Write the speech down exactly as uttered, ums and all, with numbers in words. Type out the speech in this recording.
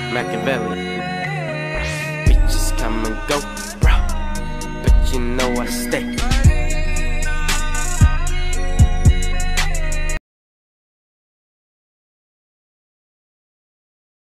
Machiavelli. Bitches come and go, bro, but you know I stay.